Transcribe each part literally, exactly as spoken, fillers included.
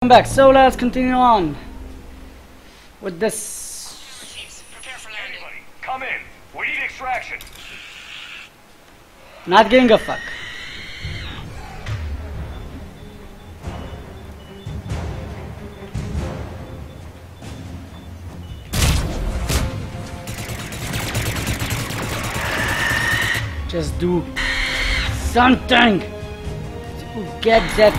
Welcome back. So let's continue on with this. Prepare for landing. Anybody, come in. We need extraction. Not giving a fuck. Just do something to get that.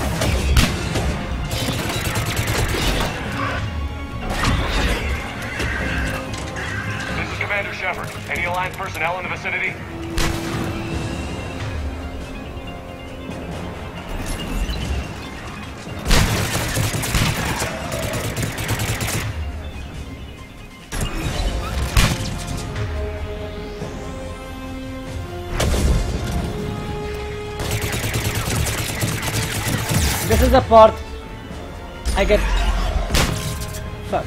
This is Commander Shepard. Any Alliance personnel in the vicinity? This is the part I get. Fuck.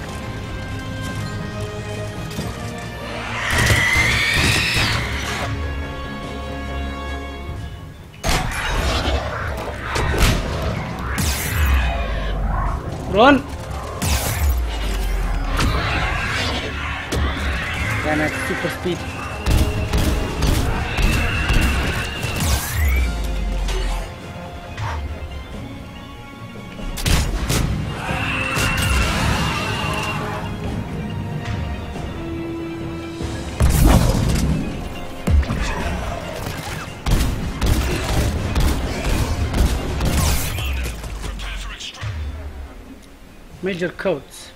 Run! Damn it, super speed. Major codes.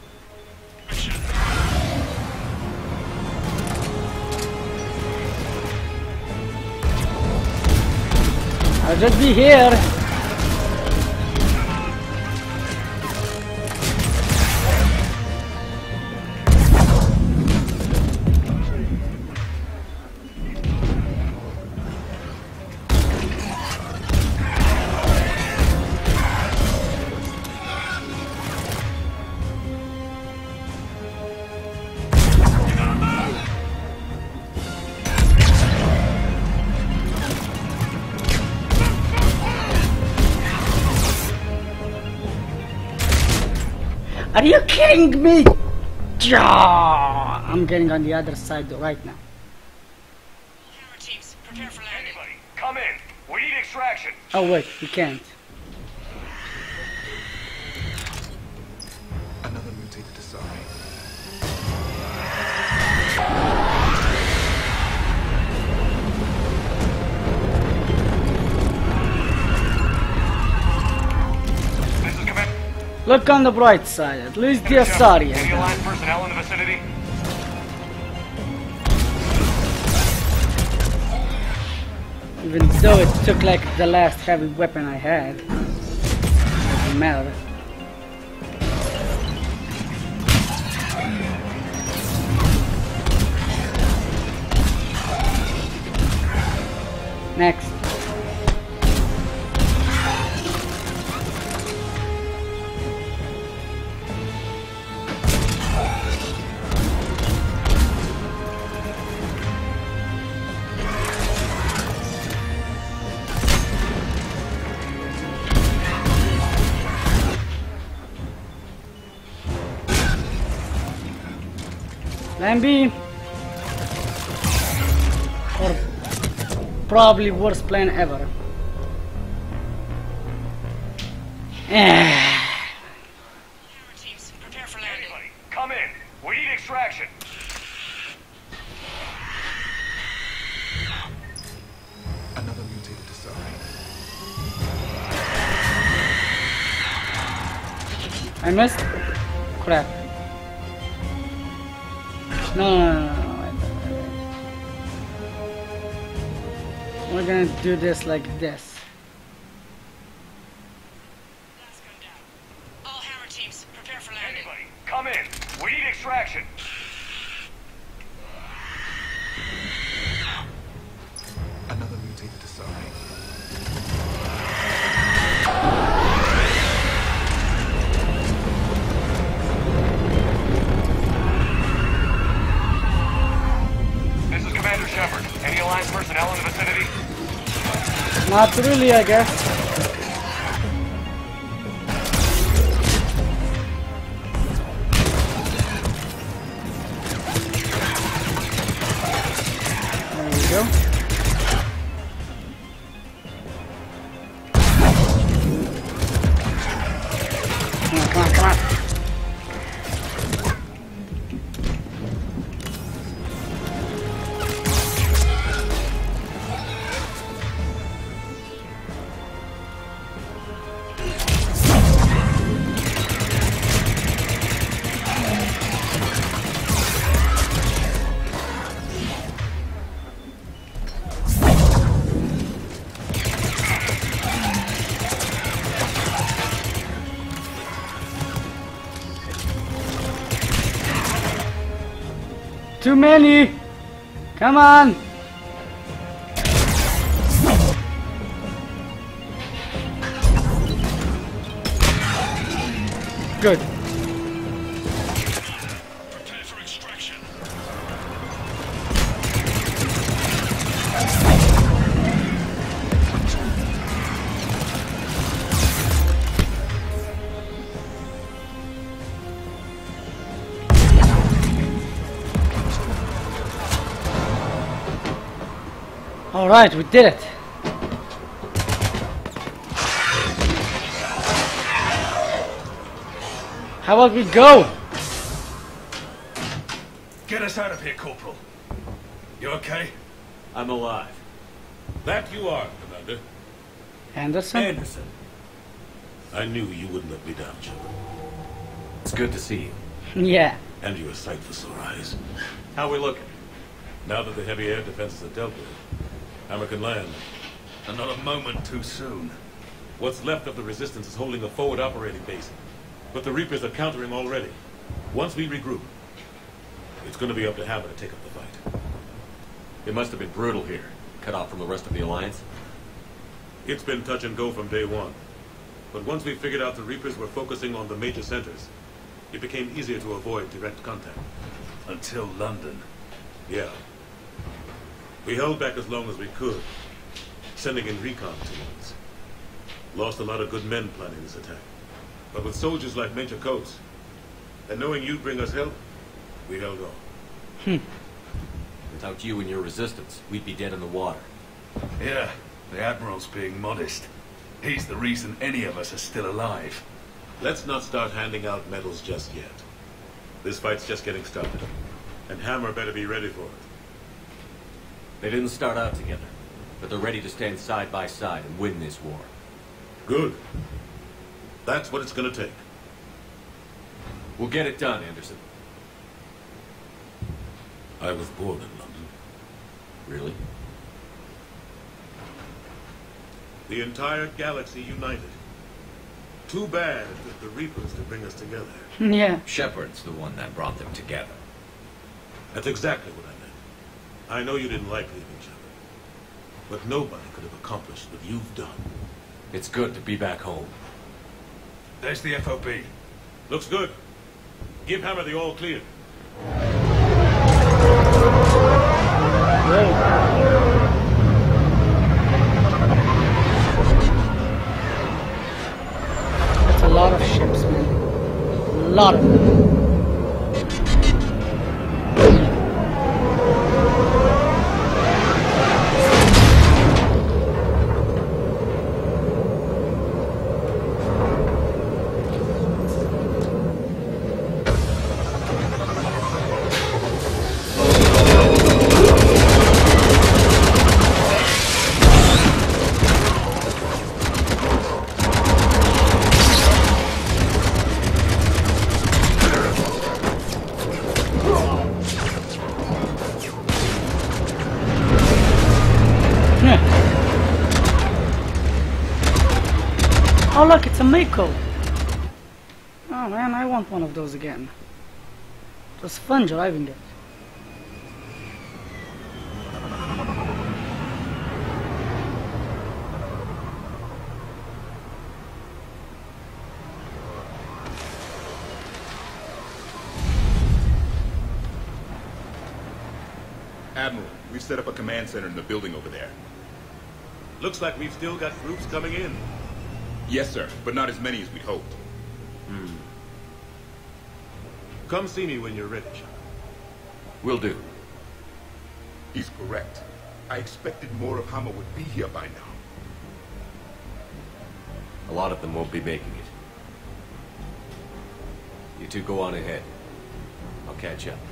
I'll just be here. Are you kidding me? I'm getting on the other side right now. Camera teams, prepare for landing. Anybody, come in. We need extraction. Oh wait, you can't. Another mutated Asari. This is Commander. Look on the bright side, at least the Asari. Any Alliance personnel in the vicinity? Even though it took like the last heavy weapon I had. Doesn't matter. Next. Plan B, or probably worst plan ever. Camera teams, prepare for landing. Anybody, come in. We need extraction. Another mutated Asari. I missed? Crap. No, no, no, no, no. We're gonna do this like this. Last gun down. All hammer teams, prepare for landing. Anybody, come in. We need extraction. Another mutated Asari. Commander Shepard, any Alliance personnel in the vicinity? Not really, I guess. go. Come on, come on, come on. Too many! Come on! Good. Prepare for extraction. All right, we did it. How about we go? Get us out of here, Corporal. You okay? I'm alive. That you are, Commander. Anderson? Anderson. I knew you wouldn't let me down, Shepard. It's good to see you. Yeah. And you're a sight for sore eyes. How we looking? Now that the heavy air defenses are dealt with, Hammer can land. And not a moment too soon. What's left of the Resistance is holding a forward operating base. But the Reapers are countering already. Once we regroup, it's going to be up to Hammer to take up the fight. It must have been brutal here. Cut off from the rest of the Alliance. It's been touch and go from day one. But once we figured out the Reapers were focusing on the major centers, it became easier to avoid direct contact. Until London. Yeah. We held back as long as we could, sending in recon teams. Lost a lot of good men planning this attack. But with soldiers like Major Coates, and knowing you'd bring us help, we held on. Without you and your resistance, we'd be dead in the water. Yeah, the Admiral's being modest. He's the reason any of us are still alive. Let's not start handing out medals just yet. This fight's just getting started, and Hammer better be ready for it. They didn't start out together, but they're ready to stand side by side and win this war. Good. That's what it's gonna take. We'll get it done, Anderson. I was born in London. Really? The entire galaxy united. Too bad it took the Reapers to bring us together. Yeah. Shepard's the one that brought them together. That's exactly what I meant. I know you didn't like leaving Shepard, but nobody could have accomplished what you've done. It's good to be back home. There's the F O B. Looks good. Give Hammer the all clear. That's a lot of ships, man. A lot of them. Oh look, it's a Mako. Oh man, I want one of those again. It was fun driving it. Admiral, we've set up a command center in the building over there. Looks like we've still got groups coming in. Yes, sir, but not as many as we'd hoped. Hmm. Come see me when you're ready, Sean. Will do. He's correct. I expected more of Hammer would be here by now. A lot of them won't be making it. You two go on ahead. I'll catch up.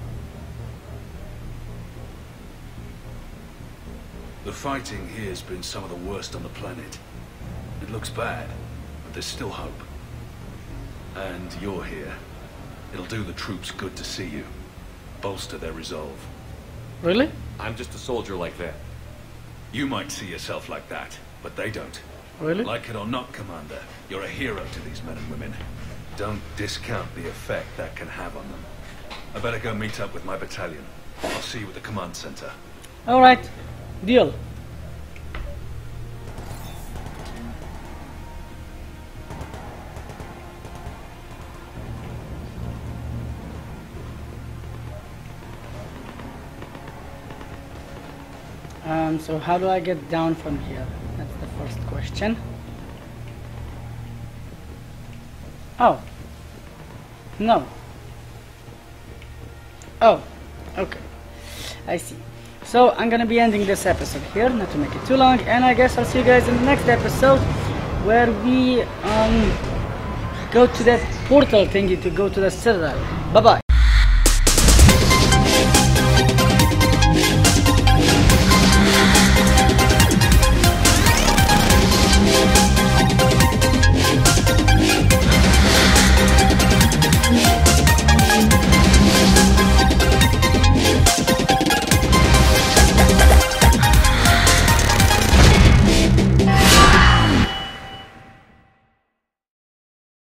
The fighting here's been some of the worst on the planet. It looks bad, but there's still hope. And you're here. It'll do the troops good to see you. Bolster their resolve. Really? I'm just a soldier like that. You might see yourself like that, but they don't. Really? Like it or not, Commander, you're a hero to these men and women. Don't discount the effect that can have on them. I better go meet up with my battalion. I'll see you at the command center. Alright. Deal. Um, so how do I get down from here? That's the first question. Oh. No. Oh. Okay. I see. So I'm gonna be ending this episode here, not to make it too long, and I guess I'll see you guys in the next episode where we um go to that portal thingy to go to the Citadel. Bye bye.